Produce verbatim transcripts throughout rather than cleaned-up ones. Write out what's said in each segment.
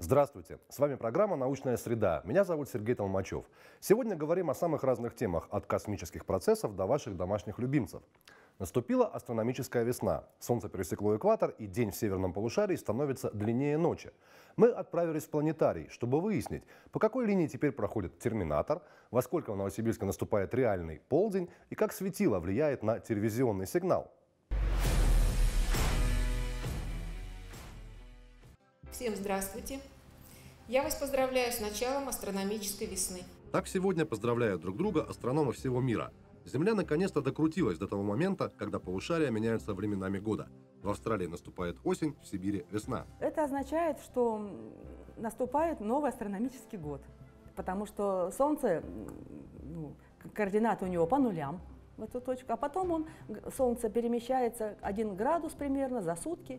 Здравствуйте! С вами программа «Научная среда». Меня зовут Сергей Толмачев. Сегодня говорим о самых разных темах, от космических процессов до ваших домашних любимцев. Наступила астрономическая весна. Солнце пересекло экватор, и день в северном полушарии становится длиннее ночи. Мы отправились в планетарий, чтобы выяснить, по какой линии теперь проходит терминатор, во сколько в Новосибирске наступает реальный полдень и как светило влияет на телевизионный сигнал. Всем здравствуйте! Я вас поздравляю с началом астрономической весны. Так сегодня поздравляют друг друга астрономы всего мира. Земля наконец-то докрутилась до того момента, когда полушария меняются временами года. В Австралии наступает осень, в Сибири весна. Это означает, что наступает новый астрономический год, потому что Солнце, ну, координаты у него по нулям в эту точку, а потом он, Солнце перемещается один градус примерно за сутки,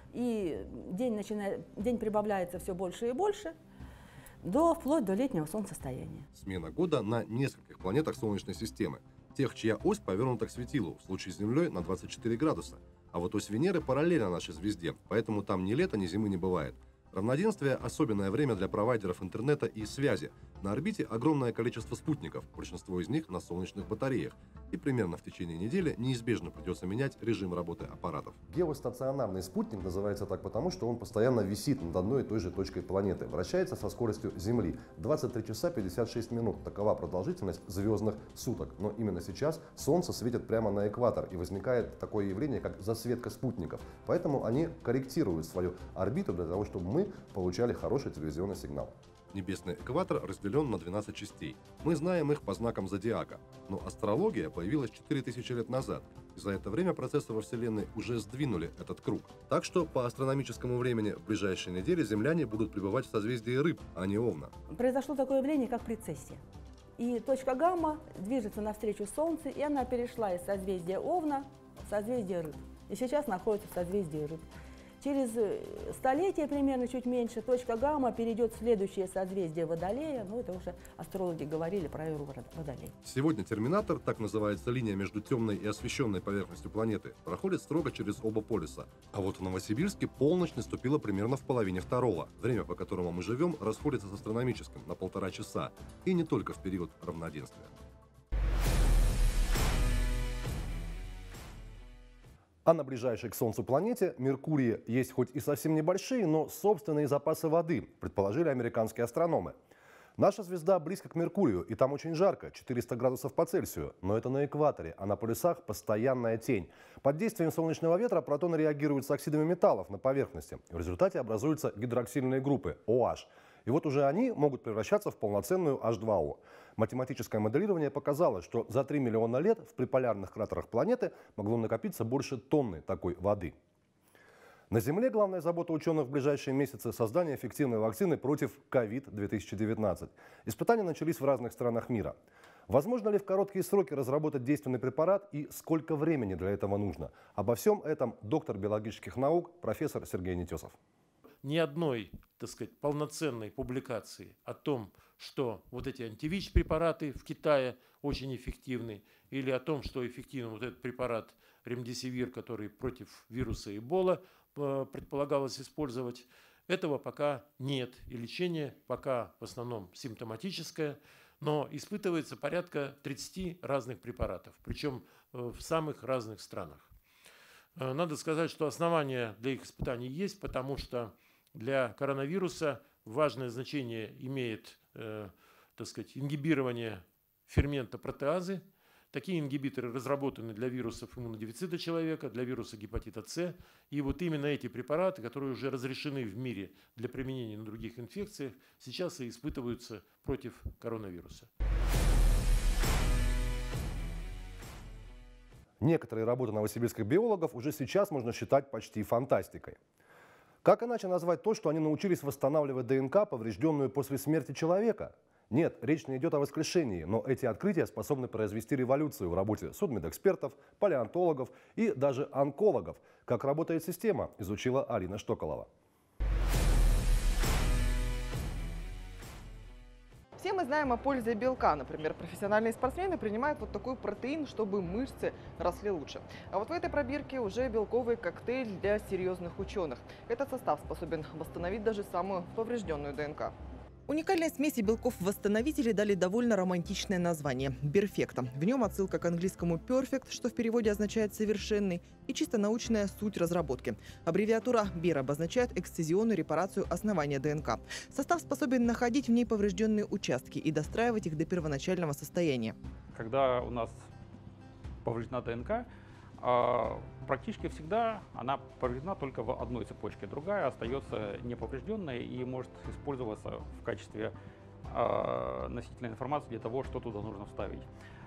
и день, начинает, день прибавляется все больше и больше, до, вплоть до летнего солнцестояния. Смена года на нескольких планетах Солнечной системы. Тех, чья ось повернута к светилу, в случае с Землей на двадцать четыре градуса. А вот ось Венеры параллельна нашей звезде, поэтому там ни лета, ни зимы не бывает. Равноденствие – особенное время для провайдеров интернета и связи. На орбите огромное количество спутников, большинство из них на солнечных батареях. И примерно в течение недели неизбежно придется менять режим работы аппаратов. Геостационарный спутник называется так потому, что он постоянно висит над одной и той же точкой планеты. Вращается со скоростью Земли. двадцать три часа пятьдесят шесть минут. Такова продолжительность звездных суток. Но именно сейчас Солнце светит прямо на экватор. И возникает такое явление, как засветка спутников. Поэтому они корректируют свою орбиту для того, чтобы мы получали хороший телевизионный сигнал. Небесный экватор разделен на двенадцать частей. Мы знаем их по знакам зодиака. Но астрология появилась четыре тысячи лет назад. И за это время процессы во Вселенной уже сдвинули этот круг. Так что по астрономическому времени в ближайшие недели земляне будут пребывать в созвездии Рыб, а не Овна. Произошло такое явление, как прецессия. И точка гамма движется навстречу Солнцу, и она перешла из созвездия Овна в созвездие Рыб. И сейчас находится в созвездии Рыб. Через столетие, примерно чуть меньше, точка гамма перейдет в следующее созвездие Водолея. Ну, это уже астрологи говорили про эру Водолея. Сегодня терминатор, так называется линия между темной и освещенной поверхностью планеты, проходит строго через оба полюса. А вот в Новосибирске полночь наступила примерно в половине второго. Время, по которому мы живем, расходится с астрономическим на полтора часа. И не только в период равноденствия. А на ближайшей к Солнцу планете, Меркурии, есть хоть и совсем небольшие, но собственные запасы воды, предположили американские астрономы. Наша звезда близко к Меркурию, и там очень жарко, четыреста градусов по Цельсию. Но это на экваторе, а на полюсах постоянная тень. Под действием солнечного ветра протоны реагируют с оксидами металлов на поверхности. В результате образуются гидроксильные группы OH. И вот уже они могут превращаться в полноценную эйч два о. Математическое моделирование показало, что за три миллиона лет в приполярных кратерах планеты могло накопиться больше тонны такой воды. На Земле главная забота ученых в ближайшие месяцы – создание эффективной вакцины против ковид две тысячи девятнадцать. Испытания начались в разных странах мира. Возможно ли в короткие сроки разработать действенный препарат и сколько времени для этого нужно? Обо всем этом доктор биологических наук, профессор Сергей Нетесов. Ни одной, так сказать, полноценной публикации о том, что вот эти антивич-препараты в Китае очень эффективны, или о том, что эффективен вот этот препарат ремдесивир, который против вируса Эбола предполагалось использовать, этого пока нет. И лечение пока в основном симптоматическое, но испытывается порядка тридцати разных препаратов, причем в самых разных странах. Надо сказать, что основания для их испытаний есть, потому что для коронавируса важное значение имеет, э, так сказать, ингибирование фермента протеазы. Такие ингибиторы разработаны для вирусов иммунодефицита человека, для вируса гепатита С. И вот именно эти препараты, которые уже разрешены в мире для применения на других инфекциях, сейчас и испытываются против коронавируса. Некоторые работы новосибирских биологов уже сейчас можно считать почти фантастикой. Как иначе назвать то, что они научились восстанавливать ДНК, поврежденную после смерти человека? Нет, речь не идет о воскрешении, но эти открытия способны произвести революцию в работе судмедэкспертов, палеонтологов и даже онкологов. Как работает система, изучила Алина Штоколова. Все мы мы знаем о пользе белка? Например, профессиональные спортсмены принимают вот такой протеин, чтобы мышцы росли лучше. А вот в этой пробирке уже белковый коктейль для серьезных ученых. Этот состав способен восстановить даже самую поврежденную ДНК. Уникальной смеси белков-восстановителей дали довольно романтичное название – Берфекта. В нем отсылка к английскому perfect, что в переводе означает «совершенный», и чисто научная суть разработки. Аббревиатура БЕР обозначает эксцизионную репарацию основания ДНК. Состав способен находить в ней поврежденные участки и достраивать их до первоначального состояния. Когда у нас повреждена ДНК, практически всегда она повреждена только в одной цепочке, другая остается неповрежденной и может использоваться в качестве носителя информации для того, что туда нужно вставить.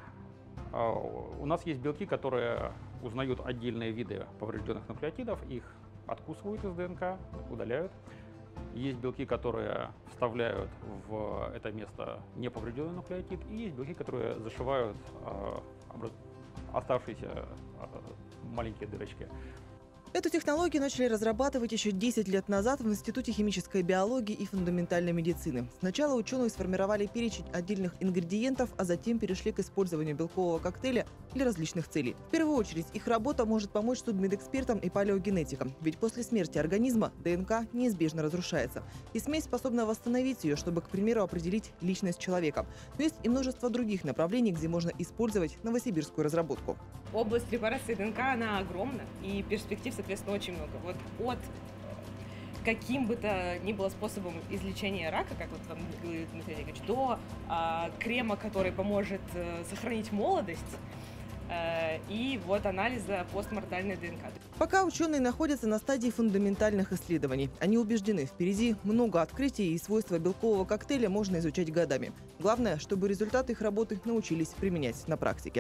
У нас есть белки, которые узнают отдельные виды поврежденных нуклеотидов, их откусывают из ДНК, удаляют. Есть белки, которые вставляют в это место неповрежденный нуклеотид, и есть белки, которые зашивают оставшиеся маленькие дырочки. Эту технологию начали разрабатывать еще десять лет назад в Институте химической биологии и фундаментальной медицины. Сначала ученые сформировали перечень отдельных ингредиентов, а затем перешли к использованию белкового коктейля для различных целей. В первую очередь, их работа может помочь судмедэкспертам и палеогенетикам, ведь после смерти организма ДНК неизбежно разрушается. И смесь способна восстановить ее, чтобы, к примеру, определить личность человека. Но есть и множество других направлений, где можно использовать новосибирскую разработку. Область репарации ДНК, она огромна, и перспектив, соответственно, очень много. Вот от каким бы то ни было способом излечения рака, как вот вам говорит Дмитрий Олегович, до а, крема, который поможет а, сохранить молодость, а, и вот анализа постмортальной ДНК. Пока ученые находятся на стадии фундаментальных исследований. Они убеждены, впереди много открытий, и свойства белкового коктейля можно изучать годами. Главное, чтобы результаты их работы научились применять на практике.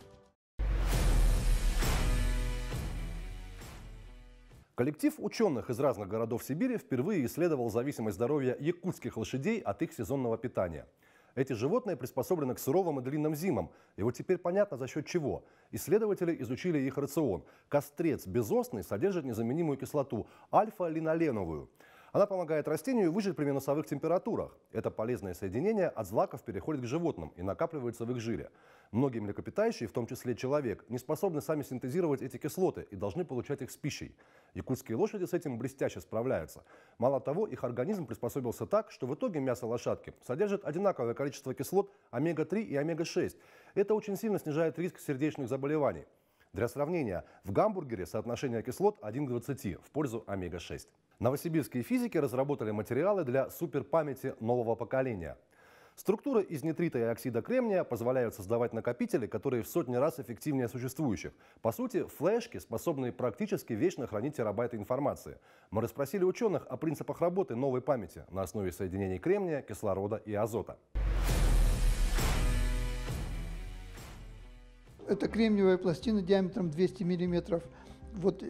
Коллектив ученых из разных городов Сибири впервые исследовал зависимость здоровья якутских лошадей от их сезонного питания. Эти животные приспособлены к суровым и длинным зимам. И вот теперь понятно, за счет чего. Исследователи изучили их рацион. Кострец безостный содержит незаменимую кислоту – альфа-линоленовую. Она помогает растению выжить при минусовых температурах. Это полезное соединение от злаков переходит к животным и накапливается в их жире. Многие млекопитающие, в том числе человек, не способны сами синтезировать эти кислоты и должны получать их с пищей. Якутские лошади с этим блестяще справляются. Мало того, их организм приспособился так, что в итоге мясо лошадки содержит одинаковое количество кислот омега три и омега шесть. Это очень сильно снижает риск сердечных заболеваний. Для сравнения, в гамбургере соотношение кислот один к двадцати в пользу омега шесть. Новосибирские физики разработали материалы для суперпамяти нового поколения. Структуры из нитрита и оксида кремния позволяют создавать накопители, которые в сотни раз эффективнее существующих. По сути, флешки, способные практически вечно хранить терабайты информации. Мы расспросили ученых о принципах работы новой памяти на основе соединений кремния, кислорода и азота. Это кремниевая пластина диаметром двести миллиметров. Вот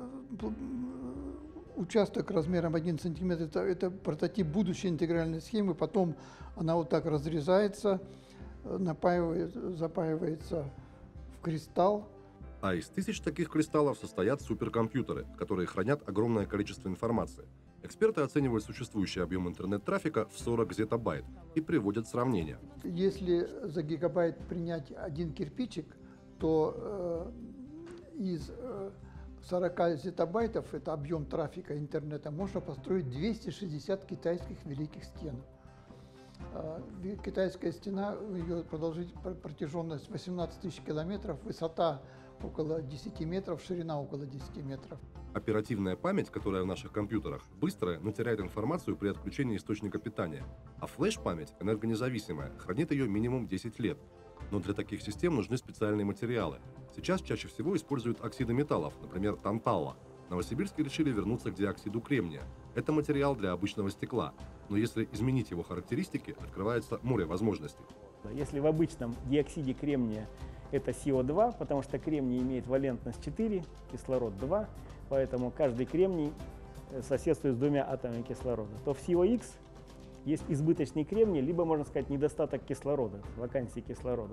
участок размером один сантиметр, это, это прототип будущей интегральной схемы. Потом она вот так разрезается, напаивает, запаивается в кристалл. А из тысяч таких кристаллов состоят суперкомпьютеры, которые хранят огромное количество информации. Эксперты оценивают существующий объем интернет-трафика в сорок зеттабайт и приводят сравнения. Если за гигабайт принять один кирпичик, то э, из э, сорока зеттабайтов, это объем трафика интернета, можно построить двести шестьдесят китайских великих стен. Э, китайская стена, ее продолжительность, протяженность восемнадцать тысяч километров, высота около десяти метров, ширина около десяти метров. Оперативная память, которая в наших компьютерах, быстрая, но теряет информацию при отключении источника питания. А флеш-память, энергонезависимая, хранит ее минимум десять лет. Но для таких систем нужны специальные материалы. Сейчас чаще всего используют оксиды металлов, например, тантала. В Новосибирске решили вернуться к диоксиду кремния. Это материал для обычного стекла. Но если изменить его характеристики, открывается море возможностей. Если в обычном диоксиде кремния это си о два, потому что кремний имеет валентность четыре, кислород два, поэтому каждый кремний соседствует с двумя атомами кислорода, то в си о икс есть избыточный кремний, либо, можно сказать, недостаток кислорода, вакансии кислорода.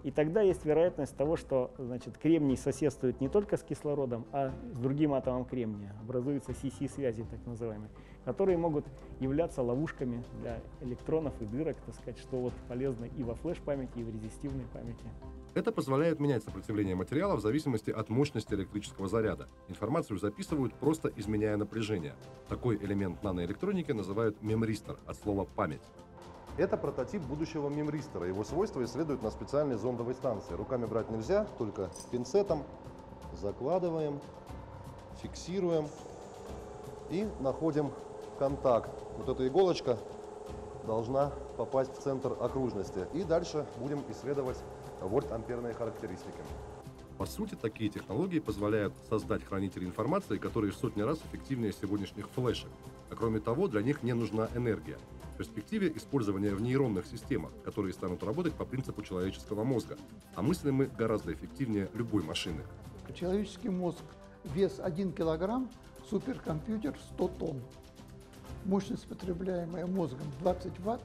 И тогда есть вероятность того, что значит, кремний соседствует не только с кислородом, а с другим атомом кремния. Образуются си си-связи, так называемые, которые могут являться ловушками для электронов и дырок, так сказать, что вот полезно и во флеш-памяти, и в резистивной памяти. Это позволяет менять сопротивление материала в зависимости от мощности электрического заряда. Информацию записывают, просто изменяя напряжение. Такой элемент наноэлектроники называют мемристор, от слова «память». Это прототип будущего мемристора. Его свойства исследуют на специальной зондовой станции. Руками брать нельзя, только пинцетом закладываем, фиксируем и находим контакт. Вот эта иголочка должна попасть в центр окружности. И дальше будем исследовать вольт-амперные характеристики. По сути, такие технологии позволяют создать хранители информации, которые в сотни раз эффективнее сегодняшних флешек. А кроме того, для них не нужна энергия. В перспективе использования в нейронных системах, которые станут работать по принципу человеческого мозга. А мыслим мы гораздо эффективнее любой машины. Человеческий мозг, вес один килограмм, суперкомпьютер сто тонн. Мощность, потребляемая мозгом, двадцать ватт.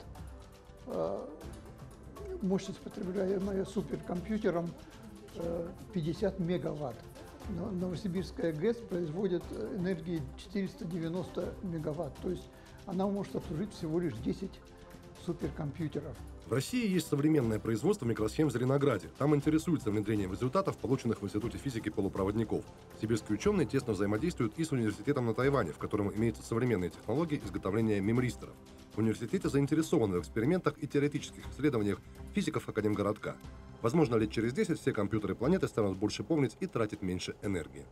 Мощность, потребляемая суперкомпьютером, пятьдесят мегаватт. Новосибирская ГЭС производит энергии четыреста девяносто мегаватт. То есть она может обслужить всего лишь десять суперкомпьютеров. В России есть современное производство микросхем в Зеленограде. Там интересуются внедрением результатов, полученных в Институте физики полупроводников. Сибирские ученые тесно взаимодействуют и с университетом на Тайване, в котором имеются современные технологии изготовления мемристоров. В университете заинтересованы в экспериментах и теоретических исследованиях физиков Академгородка. Возможно, лет через десять все компьютеры планеты станут больше помнить и тратить меньше энергии.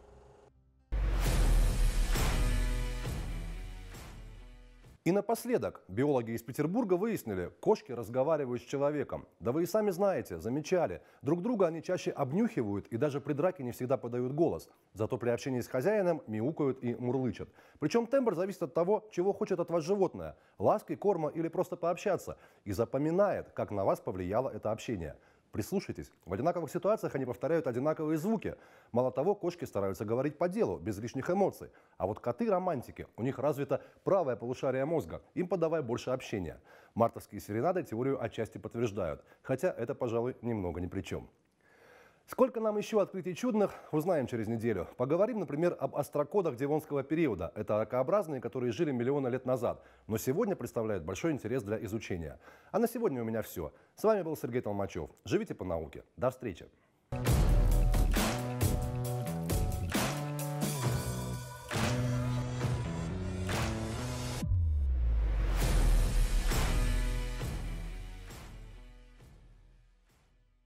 И напоследок, биологи из Петербурга выяснили, кошки разговаривают с человеком. Да вы и сами знаете, замечали, друг друга они чаще обнюхивают и даже при драке не всегда подают голос. Зато при общении с хозяином мяукают и мурлычат. Причем тембр зависит от того, чего хочет от вас животное – ласки, корма или просто пообщаться. И запоминает, как на вас повлияло это общение. Прислушайтесь, в одинаковых ситуациях они повторяют одинаковые звуки. Мало того, кошки стараются говорить по делу, без лишних эмоций. А вот коты-романтики, у них развито правое полушарие мозга, им подавай больше общения. Мартовские серенады теорию отчасти подтверждают, хотя это, пожалуй, немного ни при чем. Сколько нам еще открытий чудных, узнаем через неделю. Поговорим, например, об острокодах девонского периода. Это ракообразные, которые жили миллионы лет назад, но сегодня представляют большой интерес для изучения. А на сегодня у меня все. С вами был Сергей Толмачев. Живите по науке. До встречи.